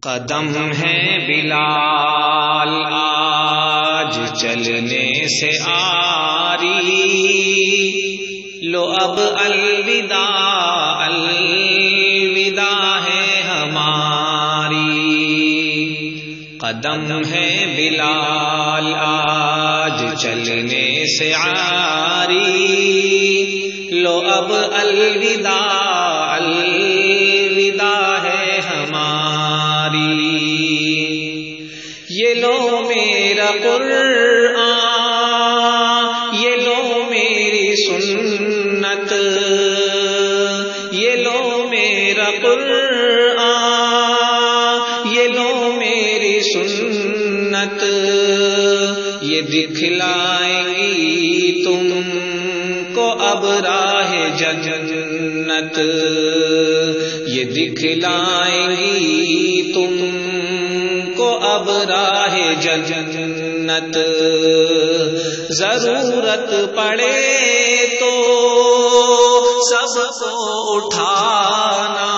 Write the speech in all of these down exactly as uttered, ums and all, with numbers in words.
قدم ہے بلال آج چلنے سے آری، لو اب الوداع الوداع ہے ہماری۔ قدم ہے بلال آج چلنے سے آری، لو اب الوداع الوداع ہے ہماری۔ یہ لو میرا قرآن، یہ لو میری سنت، یہ لو میرا قرآن، یہ لو میری سنت، یہ دکھلائیں گی تم کو اب راہ جنت، یہ دکھلائیں گی تم کو اب راہ جنت۔ ضرورت پڑے تو سب کو اٹھانا،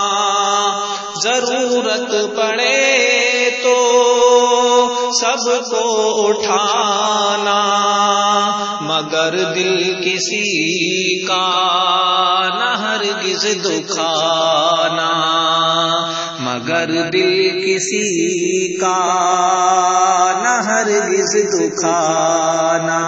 ضرورت پڑے تو سب کو اٹھانا، مگر دل کسی کا نہ ہرگز دکھانا، مگر دل کسی کا نہ ہرگز دکھانا۔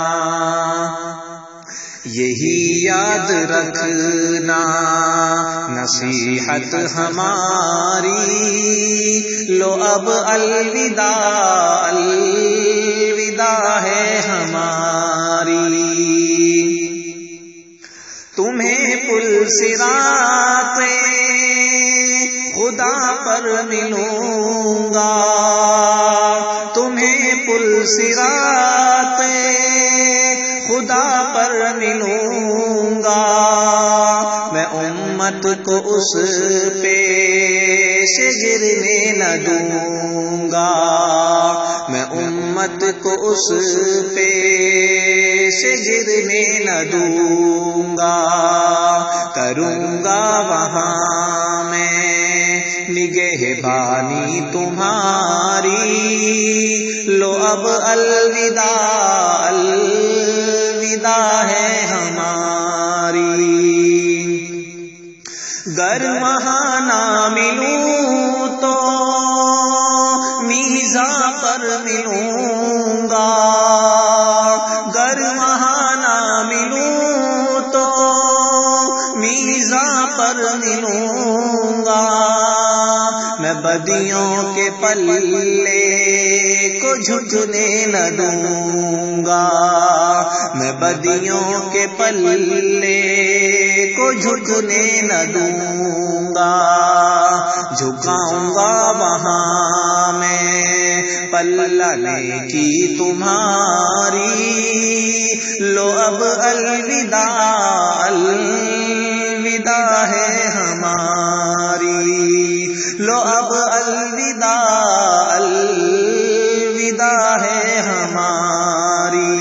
یہی یاد رکھنا نصیحت ہماری، لو اب الوداع الوداع ہے ہماری۔ تمہیں پل صراط خدا پر ملوں گا، تمہیں پل صراط خدا پر ملوں گا، میں امت کو اس پہ سے گرنے نہ دوں گا، میں امت کو اس پہ سے گرنے نہ دوں گا، کروں گا وہاں میں نگہبانی تمہاری، لو اب الوداع الوداع ہے ہماری۔ گر وہاں نہ ملوں تو میزاں پر ملوں گا، گر وہاں نہ ملوں تو میزاں پر ملوں گا، میں بدیوں کے پلے کو جھکنے نہ دوں گا، میں بدیوں کے پلے کو جھکنے نہ دوں گا، جھکاؤں گا وہاں میں پلہ نیکی تمہاری، لو اب الوداع الوداع ہے ہماری، لو اب الوداع الوداع ہے ہماری۔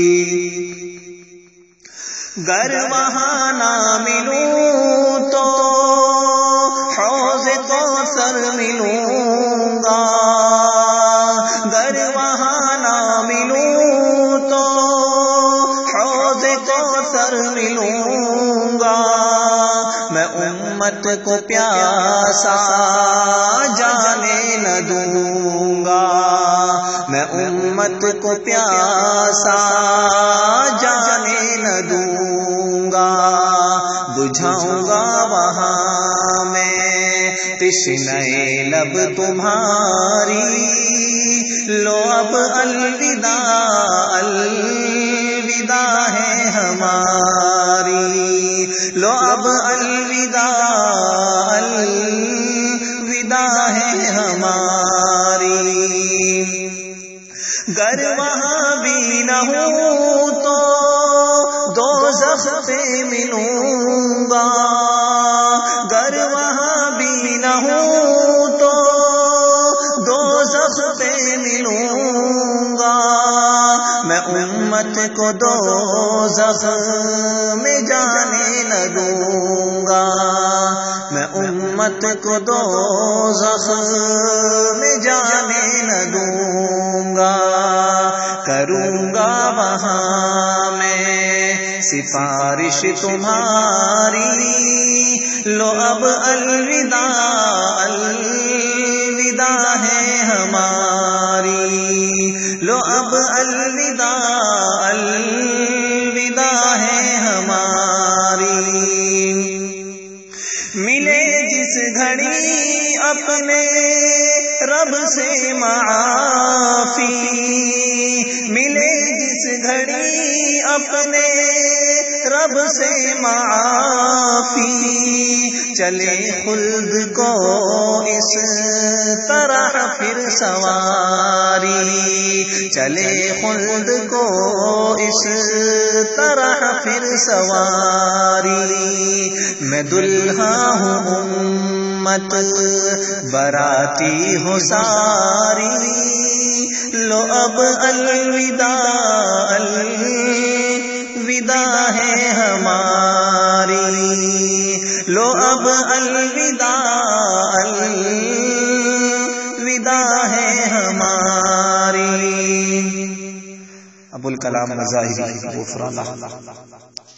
گر وہاں نہ ملوں تو حوض کوثر ملوں گا، گر وہاں نہ ملوں تو حوض کوثر ملوں گا، میں امت کو پیاسا جانے نہ دوں گا، میں امت کو پیاسا جانے نہ دوں گا، بجھاؤں گا وہاں میں تشنۂ لب تمہاری، لو اب الوداع الوداع ہے ہماری، لو اب الوداع الوداع ہے ہماری۔ گر وہاں بھی نہ ہوں تو دوزخ پہ ملوں گا، گر وہاں بھی نہ ہوں تو دوزخ پہ ملوں گا، میں امت کو دوزخ میں جانے نہ دوں گا، میں امت کو دوزخ دوں گا، کروں گا وہاں میں سفارش تمہاری، لو اب الوداع الوداع ہے ہماری، لو اب الوداع الوداع ہے ہماری۔ ملے جس گھڑی اپنے رب سے معافی، ملے جس گھڑی اپنے رب سے معافی، چلے خلد کو اس طرح پھر سواری، چلے خلد کو اس طرح پھر سواری۔ میں دلہا ہوں امت براتی ہوں ساری، لو اب الوداع الوداع ہے ہماری، لو اب الوداع الوداع ہے ہماری۔ ابو الکلام مظاہری غفران اللہ۔